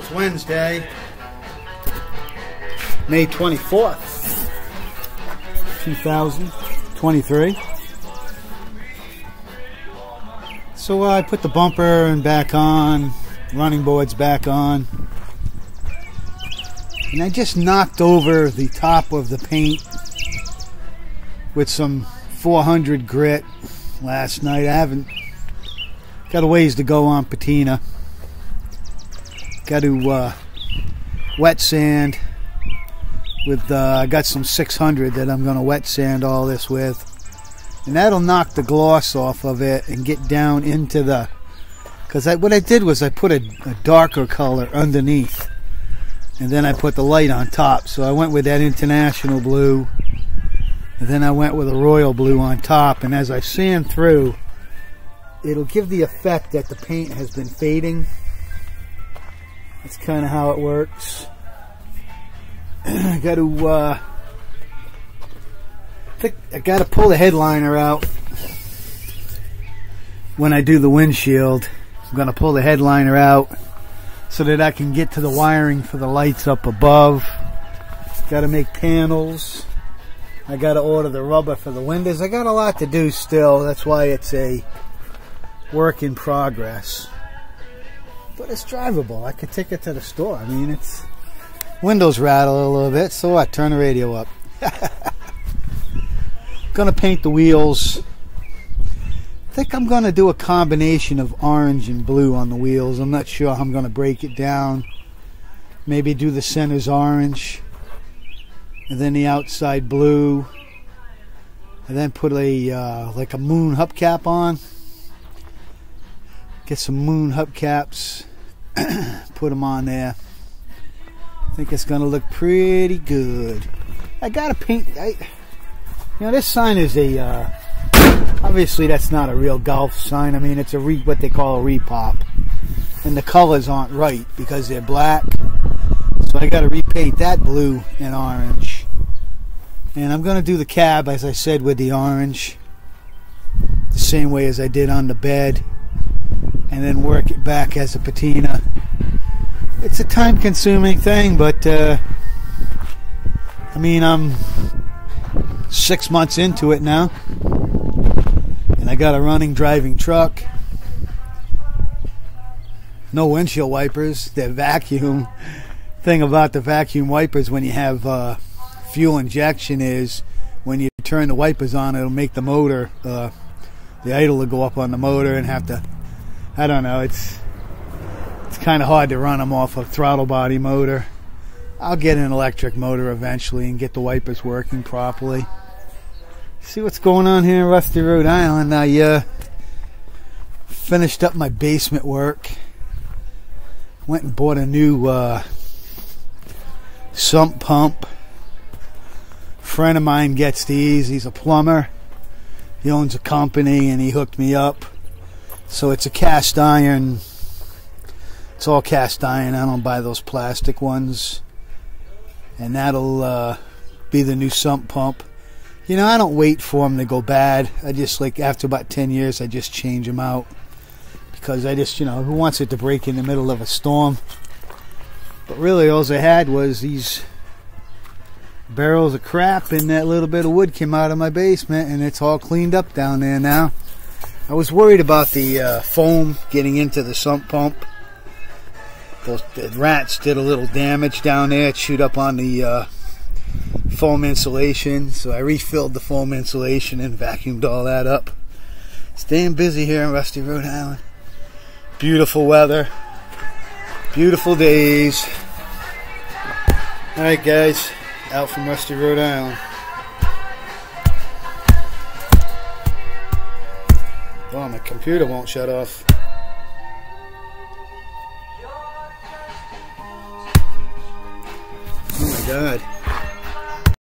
It's Wednesday, May 24th, 2023. So I put the bumper and back on, running boards back on, and I just knocked over the top of the paint with some 400 grit last night. I haven't got a ways to go on patina. Got to wet sand with I got some 600 that I'm going to wet sand all this with, and that'll knock the gloss off of it and get down into the, because what I did was I put a darker color underneath and then I put the light on top. So I went with that International blue and then I went with a royal blue on top, and as I sand through, it'll give the effect that the paint has been fading. That's kind of how it works. I got to pull the headliner out when I do the windshield. I'm going to pull the headliner out so that I can get to the wiring for the lights up above. Got to make panels. I got to order the rubber for the windows. I got a lot to do still. That's why it's a work in progress. But it's drivable. I could take it to the store. I mean, it's windows rattle a little bit, so I turn the radio up. Gonna paint the wheels. I think I'm gonna do a combination of orange and blue on the wheels. I'm not sure how I'm gonna break it down. Maybe do the centers orange and then the outside blue, and then put a like a moon hubcap on. Get some moon hubcaps, put them on there. I think it's gonna look pretty good. I gotta paint. This sign is a obviously that's not a real golf sign. I mean, it's a what they call a repop, and the colors aren't right because they're black. So I gotta repaint that blue and orange. And I'm gonna do the cab, as I said, with the orange, the same way as I did on the bed, and then work it back as a patina. It's a time-consuming thing, but I mean, I'm 6 months into it now, and I got a running, driving truck. No windshield wipers. They're vacuum. Thing about the vacuum wipers when you have fuel injection is when you turn the wipers on, it'll make the motor, the idle will go up on the motor and have to, I don't know, it's kind of hard to run them off a throttle body motor. I'll get an electric motor eventually and get the wipers working properly. See what's going on here in Rusty, Rhode Island. I finished up my basement work. Went and bought a new sump pump. A friend of mine gets these. He's a plumber. He owns a company and he hooked me up. So it's a cast iron. It's all cast iron. I don't buy those plastic ones. And that'll be the new sump pump. You know, I don't wait for them to go bad. I just, like, after about 10 years, I just change them out. Because I just, who wants it to break in the middle of a storm? But really, all I had was these barrels of crap, and that little bit of wood came out of my basement, and it's all cleaned up down there now. I was worried about the foam getting into the sump pump. The rats did a little damage down there. It chewed up on the foam insulation, so I refilled the foam insulation and vacuumed all that up. Staying busy here in Rusty, Rhode Island. Beautiful weather. Beautiful days. Alright guys, out from Rusty, Rhode Island. Oh, my computer won't shut off. Oh my God.